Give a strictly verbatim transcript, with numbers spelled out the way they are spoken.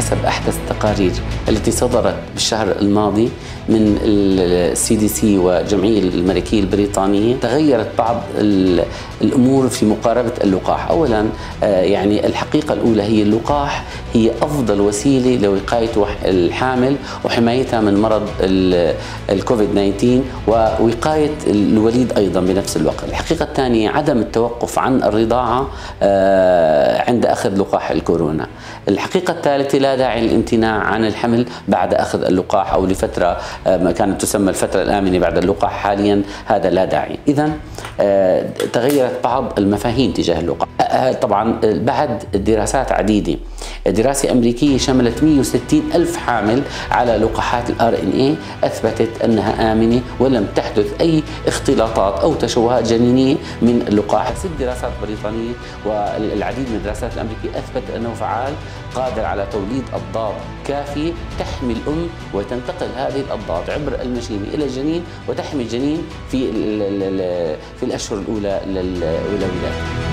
حسب أحدث التقارير التي صدرت بالشهر الماضي من السي دي سي والجمعية الملكية البريطانية، تغيرت بعض الأمور في مقاربة اللقاح. أولا يعني الحقيقة الأولى هي اللقاح هي أفضل وسيلة لوقاية الحامل وحمايتها من مرض الكوفيد تسعة عشر ووقاية الوليد أيضا بنفس الوقت. الحقيقة الثانية عدم التوقف عن الرضاعة عند أخذ لقاح الكورونا. الحقيقة الثالثة لا داعي للامتناع عن الحمل بعد أخذ اللقاح أو لفترة ما كانت تسمى الفترة الآمنة بعد اللقاح، حاليا هذا لا داعي. إذن تغيرت بعض المفاهيم تجاه اللقاح. طبعا بعد دراسات عديدة، دراسة أمريكية شملت مئة وستين ألف حامل على لقاحات الار ان اي أثبتت أنها آمنة ولم تحدث أي اختلاطات أو تشوهات جنينية من اللقاح. ست دراسات بريطانية والعديد من الدراسات الأمريكية أثبت أنه فعال، قادر على توليد أضداد كافية تحمي الأم وتنتقل هذه الأضداد عبر المشيمة إلى الجنين وتحمي الجنين في في الأشهر الأولى للولادة.